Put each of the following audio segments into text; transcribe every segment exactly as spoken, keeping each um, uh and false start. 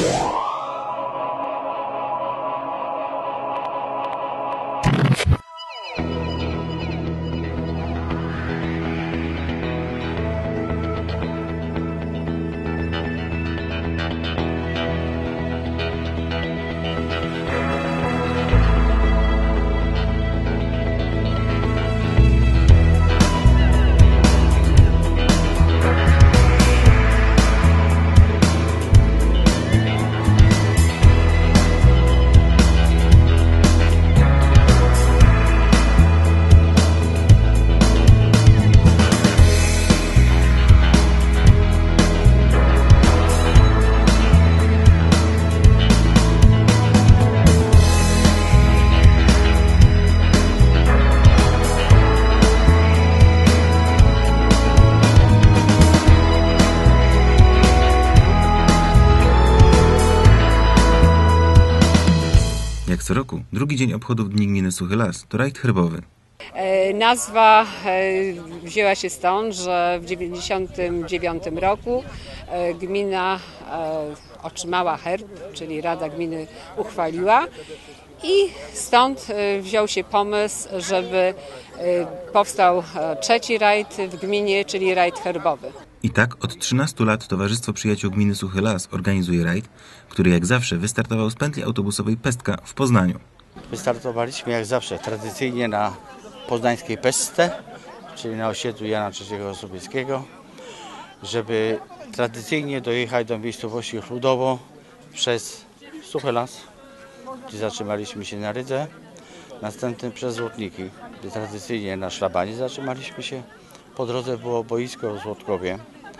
Jak co roku, drugi dzień obchodów Dni Gminy Suchy Las to rajd herbowy. Nazwa wzięła się stąd, że w dziewięćdziesiątym dziewiątym roku gmina otrzymała herb, czyli Rada Gminy uchwaliła, i stąd wziął się pomysł, żeby powstał trzeci rajd w gminie, czyli rajd herbowy. I tak od trzynastu lat Towarzystwo Przyjaciół Gminy Suchy Las organizuje rajd, który jak zawsze wystartował z pętli autobusowej Pestka w Poznaniu. Wystartowaliśmy jak zawsze tradycyjnie na poznańskiej Pestce, czyli na osiedlu Jana trzeciego Sobieskiego, żeby tradycyjnie dojechać do miejscowości Chludowo przez Suchy Las, gdzie zatrzymaliśmy się na Rydze, następnie przez Złotniki, gdzie tradycyjnie na Szlabanie zatrzymaliśmy się. Po drodze było boisko w Złotkowie.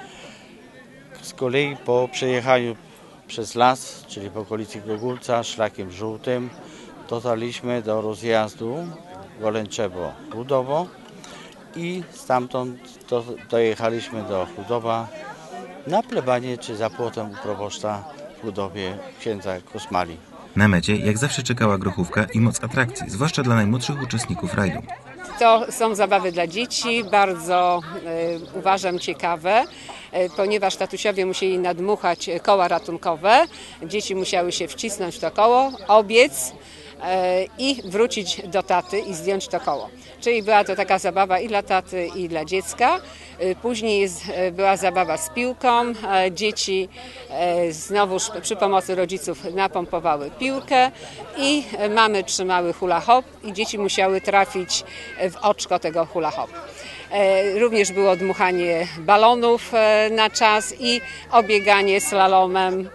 Z kolei po przejechaniu przez las, czyli po okolicy Gogulca, szlakiem żółtym, dotarliśmy do rozjazdu Golęczewo-Chludowo i stamtąd do, dojechaliśmy do Chludowa na plebanie czy za płotem u proboszcza w Chludowie księdza Kosmali. Na mecie jak zawsze czekała grochówka i moc atrakcji, zwłaszcza dla najmłodszych uczestników rajdu. To są zabawy dla dzieci, bardzo y, uważam ciekawe, y, ponieważ tatusiowie musieli nadmuchać koła ratunkowe, dzieci musiały się wcisnąć w to koło, obiec y, i wrócić do taty i zdjąć to koło. Czyli była to taka zabawa i dla taty, i dla dziecka. Y, później jest, y, była zabawa z piłką, y, dzieci y, znowuż przy pomocy rodziców napompowały piłkę i y, mamy trzymały hula hop i dzieci musiały trafić w oczko tego hula hop. Również było dmuchanie balonów na czas i obieganie slalomem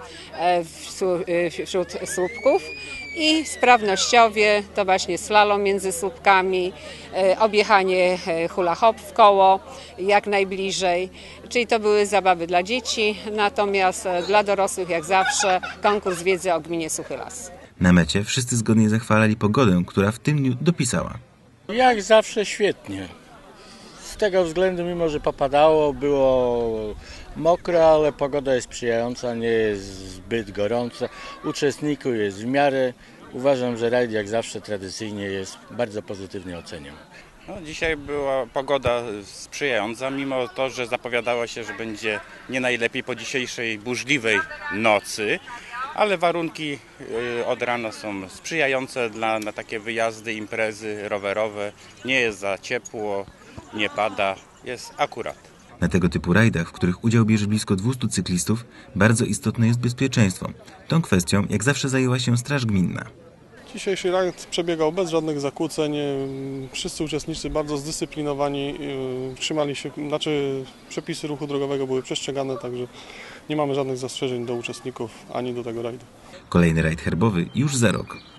wśród słupków. I sprawnościowie to właśnie slalom między słupkami, objechanie hula hop w koło jak najbliżej. Czyli to były zabawy dla dzieci, natomiast dla dorosłych jak zawsze konkurs wiedzy o gminie Suchy Las. Na mecie wszyscy zgodnie zachwalali pogodę, która w tym dniu dopisała. Jak zawsze świetnie. Z tego względu, mimo że popadało, było mokro, ale pogoda jest sprzyjająca, nie jest zbyt gorąca. Uczestników jest w miarę. Uważam, że rajd jak zawsze tradycyjnie jest bardzo pozytywnie oceniam. No, dzisiaj była pogoda sprzyjająca, mimo to, że zapowiadało się, że będzie nie najlepiej po dzisiejszej burzliwej nocy. Ale warunki od rana są sprzyjające dla, na takie wyjazdy, imprezy rowerowe. Nie jest za ciepło, nie pada, jest akurat. Na tego typu rajdach, w których udział bierze blisko dwustu cyklistów, bardzo istotne jest bezpieczeństwo. Tą kwestią jak zawsze zajęła się Straż Gminna. Dzisiejszy rajd przebiegał bez żadnych zakłóceń. Wszyscy uczestnicy bardzo zdyscyplinowani, trzymali się, znaczy przepisy ruchu drogowego były przestrzegane, także nie mamy żadnych zastrzeżeń do uczestników ani do tego rajdu. Kolejny rajd herbowy już za rok.